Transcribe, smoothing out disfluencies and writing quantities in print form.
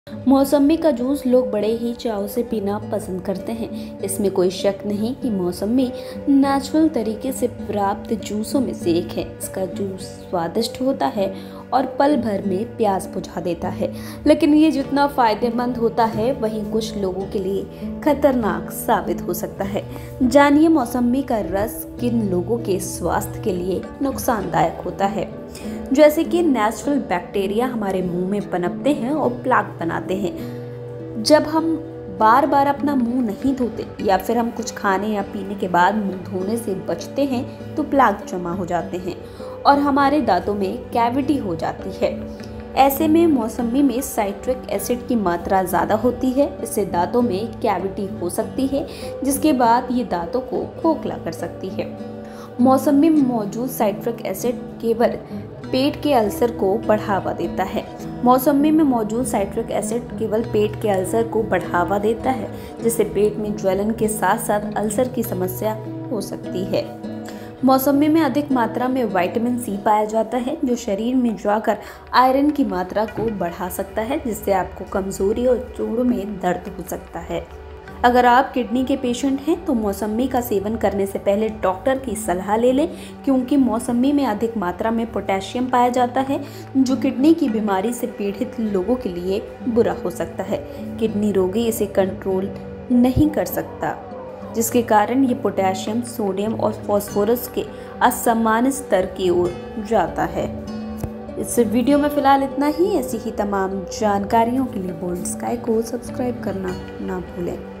मौसम्मी का जूस लोग बड़े ही चाव से पीना पसंद करते हैं। इसमें कोई शक नहीं कि मौसम्मी नेचुरल तरीके से प्राप्त जूसों में से एक है। इसका जूस स्वादिष्ट होता है और पल भर में प्यास बुझा देता है, लेकिन ये जितना फायदेमंद होता है वहीं कुछ लोगों के लिए खतरनाक साबित हो सकता है। जानिए मौसम्मी का रस किन लोगों के स्वास्थ्य के लिए नुकसानदायक होता है। जैसे कि नेचुरल बैक्टीरिया हमारे मुंह में पनपते हैं और प्लाक बनाते हैं। जब हम बार बार अपना मुंह नहीं धोते या फिर हम कुछ खाने या पीने के बाद मुंह धोने से बचते हैं तो प्लाक जमा हो जाते हैं और हमारे दांतों में कैविटी हो जाती है। ऐसे में मौसम्मी में साइट्रिक एसिड की मात्रा ज़्यादा होती है। इससे दांतों में कैविटी हो सकती है, जिसके बाद ये दांतों को खोखला कर सकती है। मौसम्मी में मौजूद साइट्रिक एसिड केवल पेट के अल्सर को बढ़ावा देता है। मौसम्मी में मौजूद साइट्रिक एसिड केवल पेट के अल्सर को बढ़ावा देता है, जिससे पेट में ज्वलन के साथ साथ अल्सर की समस्या हो सकती है। मौसम्मी में अधिक मात्रा में विटामिन सी पाया जाता है, जो शरीर में जाकर आयरन की मात्रा को बढ़ा सकता है, जिससे आपको कमजोरी और जोड़ों में दर्द हो सकता है। अगर आप किडनी के पेशेंट हैं तो मौसम्मी का सेवन करने से पहले डॉक्टर की सलाह ले लें, क्योंकि मौसम्मी में अधिक मात्रा में पोटेशियम पाया जाता है, जो किडनी की बीमारी से पीड़ित लोगों के लिए बुरा हो सकता है। किडनी रोगी इसे कंट्रोल नहीं कर सकता, जिसके कारण ये पोटेशियम, सोडियम और फास्फोरस के असमान स्तर की ओर जाता है। इस वीडियो में फिलहाल इतना ही। ऐसी ही तमाम जानकारियों के लिए बोल्ड स्काई को सब्सक्राइब करना ना भूलें।